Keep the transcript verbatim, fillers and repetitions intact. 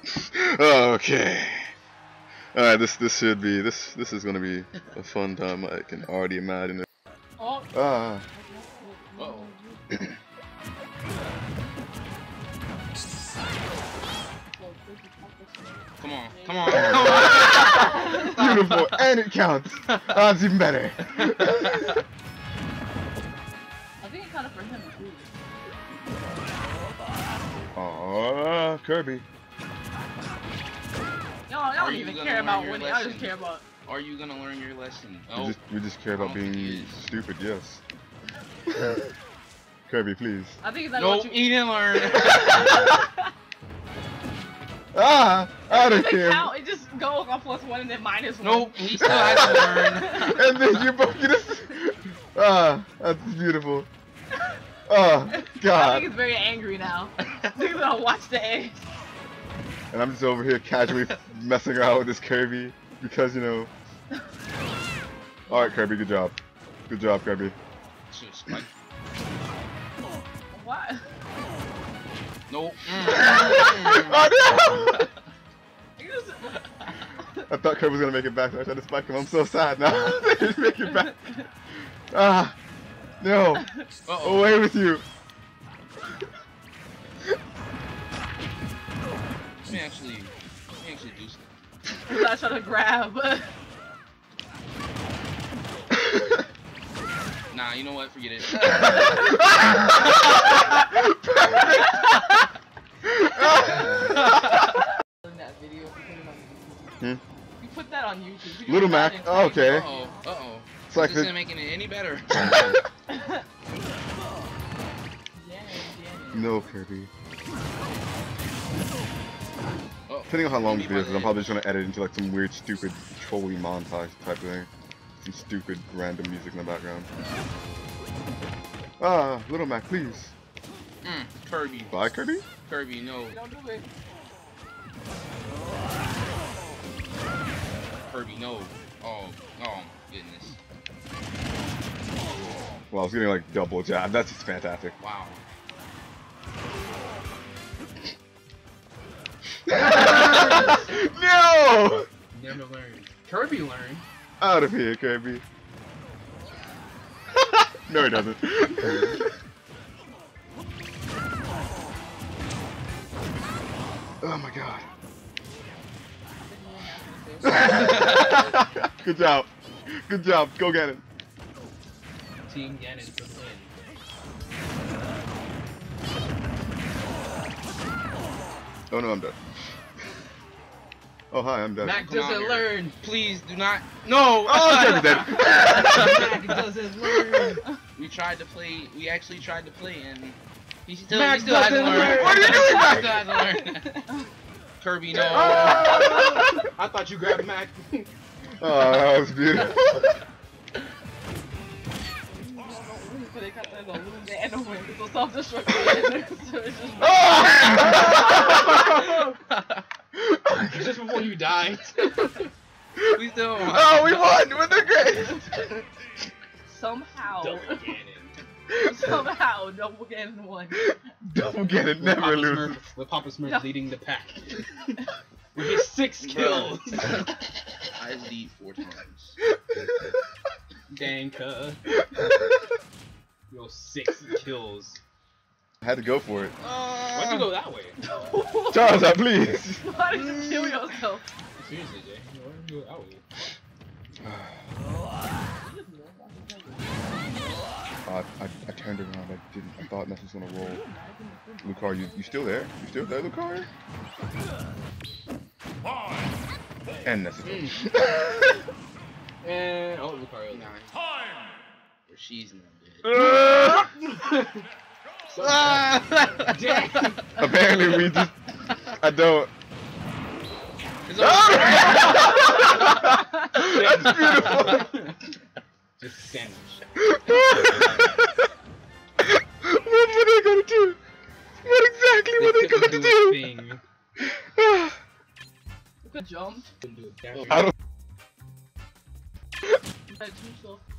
Okay. All right, this this should be this this is gonna be a fun time. I can already imagine it. Oh. Ah. Uh-oh. Come on, come on, come on. Beautiful, and it counts. That's even better. I think it kind of for him too. Aww, Kirby. Y'all don't even care about winning. I just care about. Are you gonna learn your lesson? We Oh. just we just care about being stupid. Yes. Kirby, please. I think it's like Nope, what you. he didn't learn. Ah, out of It here. count. It just goes on plus one and then minus one. Nope, he still has to learn. And then you both get this. Ah, that's beautiful. Oh, I God. think he's very angry now. He's gonna watch the eggs. And I'm just over here casually messing around with this Kirby because, you know. Alright, Kirby, good job. Good job, Kirby. What? Nope. Oh, no! You just- I thought Kirby was gonna make it back, so I tried to spike him. I'm so sad now. They didn't make it back. Ah, no. Uh-oh. Away with you. Let me actually, let me actually do something. I'm not trying to grab. Nah, you know what? Forget it. That video, Hmm? you put that on YouTube. You Little do that Mac. in Oh, okay. Uh-oh, uh-oh. It's like This the- isn't making it any better. Yeah, yeah. No, Kirby. Oh, Depending on how long this maybe video is, my I'm probably just gonna edit into like some weird, stupid, trolly montage type thing. Some stupid, random music in the background. Ah, Little Mac, please. Mm, Kirby. Bye, Kirby? Kirby, no. Don't do it. Kirby, no. Oh, oh, goodness. Well, I was getting like double jab. That's just fantastic. Wow. No! Never learned. Kirby learned. Out of here, Kirby. No, he doesn't. Oh my god. Good job. Good job. Go get it. Team Ganon for win. Oh no, I'm dead. Oh hi, I'm dead. Mac Come doesn't on here. learn. Please do not. No. Oh, Kirby's dead. Mac doesn't learn. We tried to play. We actually tried to play, and he still, Mac he still hasn't doesn't learned. learn. What are you doing, He Mac? still hasn't learned. Kirby, no. I thought you grabbed Mac. Oh, that was beautiful. They got that little bit and win. So self-destructive. So it's just. Just before you died. We still. Oh, we won with the grace. Somehow. Double Ganon. Somehow, double Ganon won. Double get it, never Papa lose. Smurf, with Papa Smurf Yeah. leading the pack. With his six kills. I lead four times. Danka. Yo, six kills. I had to go for it. Why'd you go that way? Charles, uh, please. Why did you kill yourself? Seriously, Jay. Why'd you go that way? Uh, I, I turned around. I didn't. I thought nothing was gonna roll. Lucar, you you still there? You still there, Lucar? And Nessa. And oh, Lucario. Nine. Or she's not dead. So, Damn. Apparently we just. I don't. It's That's beautiful. just sandwich. What were they gonna do? What exactly were they Couldn't gonna do a do? thing. Good jump. Couldn't do a dash. I don't. That's too slow.